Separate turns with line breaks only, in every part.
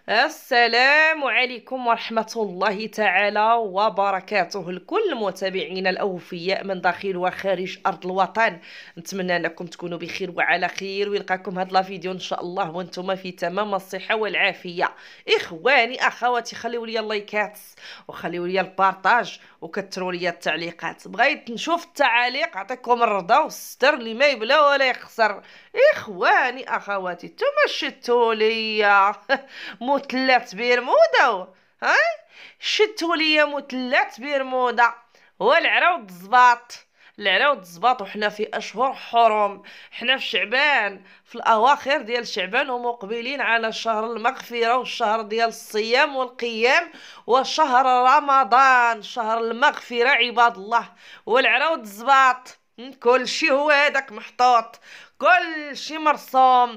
السلام عليكم ورحمة الله تعالى وبركاته لكل متابعينا الأوفياء من داخل وخارج أرض الوطن. نتمنى أنكم تكونوا بخير وعلى خير، ويلقاكم هذا الفيديو إن شاء الله وانتم في تمام الصحة والعافية. إخواني أخواتي، خليوا لي اللايكات وخليوا لي البارطاج وكثروا لي التعليقات. بغيت نشوف التعاليق، عطيكم الرضا والستر اللي ما يبلا ولا يخسر. إخواني أخواتي، نتوما شتوا ليا مثلث برمودا، ها شتوا ليا مثلث برمودا والعراود الزباط. العراود الزباط، وحنا في اشهر حرم، حنا في شعبان، في الاواخر ديال شعبان ومقبلين على شهر المغفرة والشهر ديال الصيام والقيام وشهر رمضان، شهر المغفرة عباد الله. والعراود الزباط كل شي هو هذاك محطوط، كل شي مرسوم،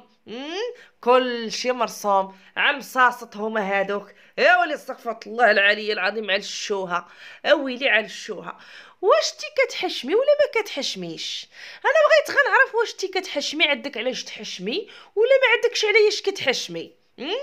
كل شي مرسوم. على مصاصط هما هادوك. يا ولي استغفر الله العلي العظيم على الشوها، اويلي على الشوها. واش تي كتحشمي ولا ما كتحشميش؟ انا بغيت غنعرف واش تي كتحشمي، عندك علاش تحشمي ولا ما عندكش علاش كتحشمي.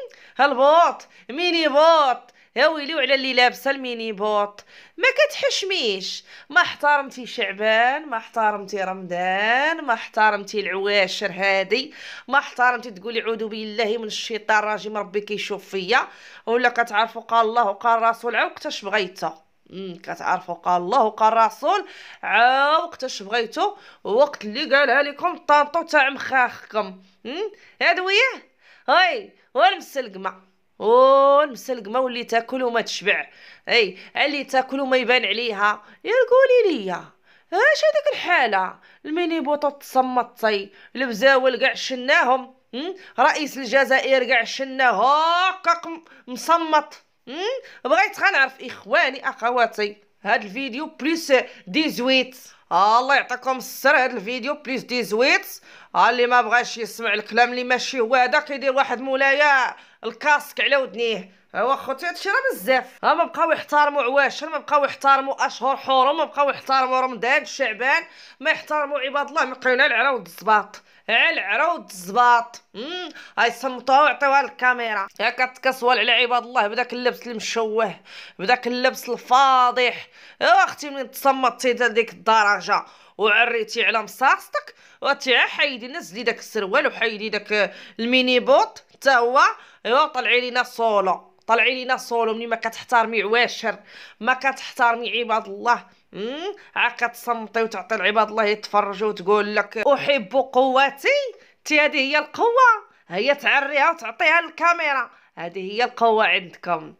هالبوط ميني بوط، يا ويلي وعلى اللي لابسه الميني بوط ما كتحشميش. ما احترمتي شعبان، ما احترمتي رمضان، ما احترمتي العواشر هادي، ما احترمتي تقولي عوذ بالله من الشيطان الرجيم ربي كيشوف فيا، ولا كتعرفوا قال الله وقال الرسول عاو وقتاش بغيتو. كتعرفوا قال الله وقال الرسول عاو وقتاش بغيتو، وقت اللي قالها لكم طانطو تاع مخاخكم. هادويه هاي والمسلقمه، والمسلقمه واللي تاكل وما تشبع. اللي تاكل وما يبان عليها. يا قولي لي اش هذيك الحاله؟ الميني بوطه تصمتي، البزاول كاع شناهم، رئيس الجزائر كاع شناه هكاك مصمت. بغيت غنعرف اخواني اخواتي، هاد الفيديو بليس 18. الله يعطيكم السر، هاد الفيديو بليس 18. اللي ما بغاش يسمع الكلام اللي ماشي هو هذا كيدير واحد مولايا الكاسك على ودنيه. ايوا خوتي هادشي راه بزاف. ما بقاو يحترموا عواشر، ما بقاو يحترموا اشهر حرم، ما بقاو يحترموا رمضان شعبان، ما يحترموا عباد الله. ما بقينا العراود الزباط، العراود الزباط. هاي صمتوها وعطيوها للكاميرا. يا كتكسول على عباد الله بداك اللبس المشوه، بداك اللبس الفاضح. يا اختي من تصمتي لديك الدرجه وعريتي على مصاصتك، حيدي نزلي داك السروال وحيدي داك الميني بوط حتى هو. ايوا طلعي لينا صولو، طلعي لينا صولو. مني ما كتحترمي عواشر، ما كتحترمي عباد الله، عا كتصمتي وتعطي العباد الله يتفرجوا وتقول لك احب قوتي. تي هذه هي القوه، هي تعريها وتعطيها للكاميرا. هذه هي القوه عندكم.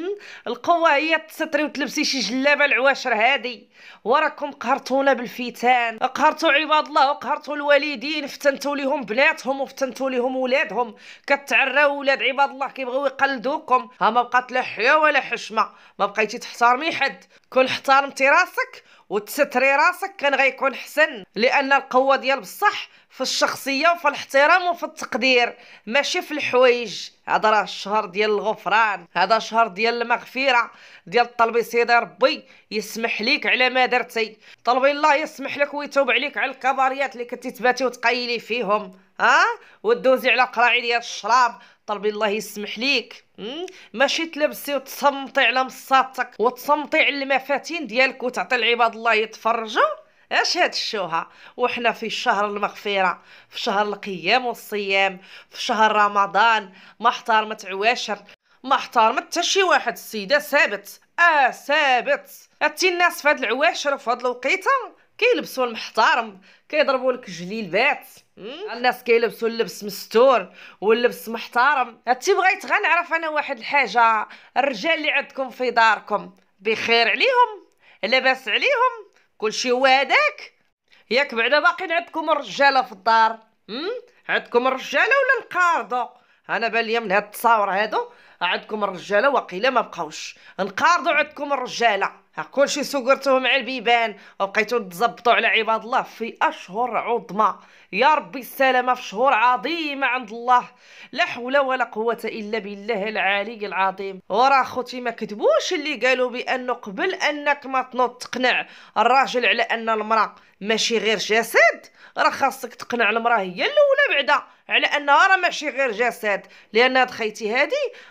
القوه هي تستري وتلبسي شي جلابه العواشر هادي. وراكم قهرتونا بالفتان، قهرتوا عباد الله وقهرتوا الوالدين، فتنتوا ليهم بناتهم وفتنتوا ليهم ولادهم. كتعراو ولاد عباد الله كيبغيو يقلدوكم. ها ما بقات لا حيا ولا حشمه، ما بقيتي تحترمي حد. كون احترمتي راسك وتستري راسك كان غيكون حسن، لان القوه ديال بصح في الشخصيه وفي الاحترام وفي التقدير، ماشي في الحوايج. هذا راه الشهر ديال الغفران، هذا شهر ديال المغفره، ديال طلبي سيدي ربي يسمح ليك على ما درتي. طلبي الله يسمح لك ويتوب عليك على الكباريات اللي كنتي تباتي وتقيلي فيهم، وتدوزي على قراعي ديال الشراب. طلبي الله يسمح ليك. ماشي تلبسي وتصمتي على مصاتك وتصمتي على المفاتين ديالك وتعطي العباد الله يتفرجوا. اش هاد الشوهه وحنا في شهر المغفره، في شهر القيام والصيام، في شهر رمضان؟ ما احترمت عواشر، ما احترمت حتى شي واحد. السيده ثابت، ثابت. هاتي الناس في هاد العواشر وفي هاد الوقيته كيلبسوا المحترم، كيضربوا لك جليلبات. الناس كيلبسوا اللبس مستور واللبس محترم. هاتي بغيت غنعرف انا واحد الحاجه، الرجال اللي عندكم في داركم بخير عليهم؟ لاباس عليهم؟ كلشي هو هداك؟ ياك بعدا باقيين عندكم الرجاله في الدار؟ عندكم الرجاله ولا نقارضوا؟ انا باليا من هاد التصاور هادو عندكم الرجاله وقيله ما بقاوش نقارضوا. عندكم الرجاله كلشي سكرتوه مع البيبان وبقيتوا تزبطوا على عباد الله في اشهر عظمى. يا ربي السلامه في شهور عظيمه عند الله. لا حول ولا قوه الا بالله العلي العظيم. وراه خوتي ما كذبوش اللي قالوا بانه قبل انك ما تنوض تقنع الراجل على ان المراه ماشي غير جسد، راه خاصك تقنع المراه هي الاولى بعدا على انها راه ماشي غير جسد. لان هاد خيتي هادي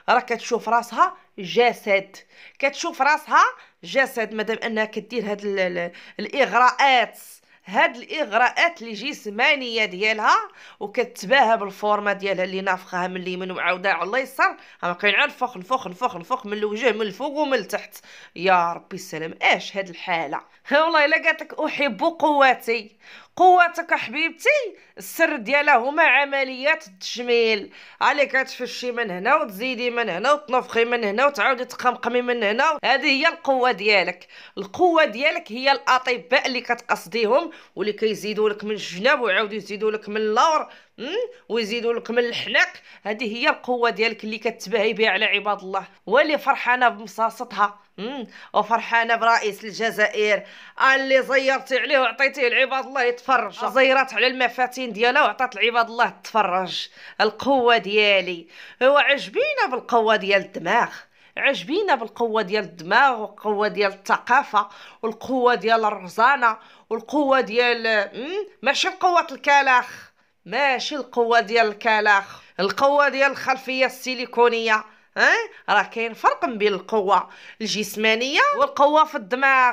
راه كتشوف راسها جسد، كتشوف راسها جسد. مادام انها كدير هاد الاغراءات، هاد الاغراءات الجسمانيه ديالها، وكتباهى بالفورمه ديالها اللي نافخاها من اليمين وعاوده على اليسار، راه كاين عاد نفخ نفخ نفخ نفخ من الوجه من الفوق ومن التحت. يا ربي السلام، اش هاد الحاله؟ والله الا قالت لك احب قوتي، قوتك حبيبتي السر ديالها هما عمليات التجميل. علي كتفشي من هنا وتزيدي من هنا وتنفخي من هنا وتعاودي تقمقمي من هنا، هذه هي القوه ديالك. القوه ديالك هي الاطباء اللي كتقصديهم واللي كيزيدوا لك من الجناب ويعاودوا يزيدوا لك من اللور ويزيدوا لك من الحناق. هذه هي القوه ديالك اللي كتباهي بها على عباد الله، واللي فرحانه بمصاصتها وفرحانه برئيس الجزائر اللي زيرتي عليه وعطيتيه لعباد الله يتفرج، زيرات على المفاتين ديالها وعطات لعباد الله تفرج. القوه ديالي هو عجبينا بالقوه ديال الدماغ، عجبينا بالقوه ديال الدماغ والقوه ديال الثقافه والقوه ديال الرزانه والقوه ديال ماشي قوه الكلاخ، ماشي القوه ديال الكلاخ، القوه ديال الخلفيه السيليكونيه. راه كاين فرق بين القوه الجسمانيه والقوه في الدماغ.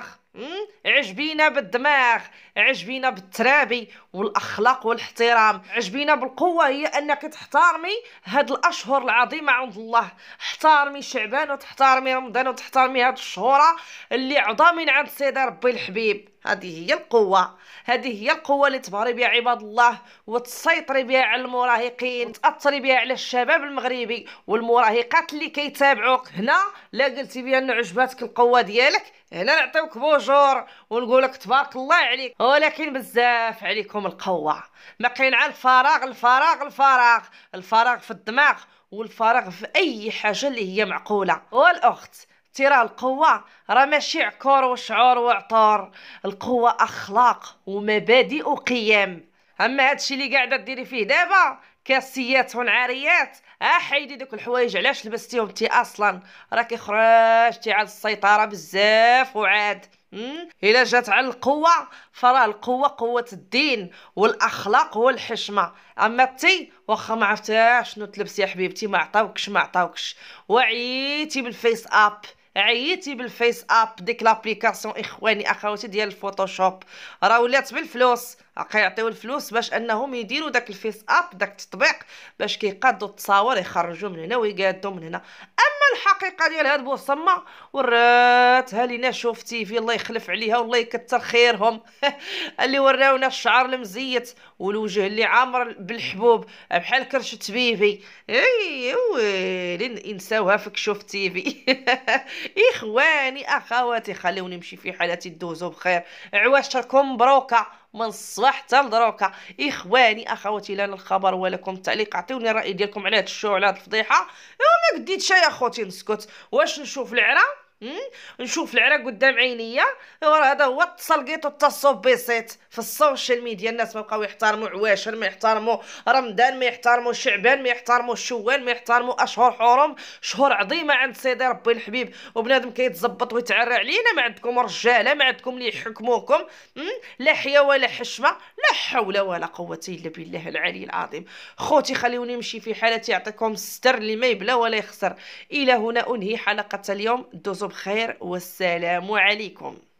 عجبينا بالدماغ، عجبينا بالترابي والاخلاق والاحترام. عجبينا بالقوه هي انك تحترمي هاد الاشهر العظيمه عند الله، احترمي شعبان وتحترمي رمضان وتحترمي هاد الشهوره اللي عظامين عند سيدي ربي الحبيب. هذه هي القوه، هذه هي القوه اللي تبهري بها عباد الله وتسيطري بها على المراهقين وتاثري بها على الشباب المغربي والمراهقات اللي كيتابعوك. هنا لا قلتي بان عجباتك القوه ديالك، هنا نعطيوك بوجور ونقولك تبارك الله عليك. ولكن بزاف عليكم القوه، ما كاين على الفراغ الفراغ الفراغ الفراغ في الدماغ والفراغ في اي حاجه اللي هي معقوله. والاخت ترى القوه راه ماشي عكور وشعور وعطور، القوه اخلاق ومبادئ وقيم. اما هادشي اللي قاعده ديري فيه دابا كاسيات ونعاريات، حيدي دوك الحوايج علاش لبستيهم انتي اصلا؟ راكي خرجتي على السيطره بزاف وعاد. الا جات على القوه فراه القوه قوه الدين والاخلاق والحشمه. اما تي واخا ما عرفتيش شنو تلبسي يا حبيبتي، ما عطاوكش وعيتي بالفيس اب، عييتي بالفيس اب. ديك لابليكاسيون اخواني اخواتي ديال الفوتوشوب راه ولات بالفلوس، كيعطيو الفلوس باش انهم يديروا داك الفيس اب، داك التطبيق باش كيقادوا التصاور يخرجوا من هنا ويقادوا من هنا. اما الحقيقه ديال هاد بوصمه وراتها لينا شوفتي في الله يخلف عليها والله يكثر خيرهم اللي وراونا الشعر المزيت والوجه اللي عامر بالحبوب بحال كرشه بيبي. اي ويلي نساوها فيك شوف تيفي اخواني اخواتي خلوني نمشي في حالتي دوزو بخير. عواشركم مبروكه من الصباح حتى لدروكا. اخواني اخواتي لنا الخبر ولكم التعليق، عطيوني الراي ديالكم على هاد الشو على هاد الفضيحه. ما قديتش يا خوتي نسكت، واش نشوف العرا نشوف العرا قدام عينيا؟ وراه هذا هو التسلقيط والتصوب بسيط في السوشيال ميديا. الناس ما بقاو يحترموا عواشر، ما يحترموا رمضان، ما يحترموا شعبان، ما يحترموا شوال، ما يحترموا اشهر حرم، شهور عظيمه عند سيدي ربي الحبيب. وبنادم كيتزبط ويتعرى علينا، ما عندكم رجاله، ما عندكم اللي يحكموكم، لا حيا ولا حشمه، لا حول ولا قوه الا بالله العلي العظيم. خوتي خليوني نمشي في حالتي، يعطيكم الستر اللي ما يبلا ولا يخسر. الى هنا انهي حلقه اليوم، دوزو بخير والسلام عليكم.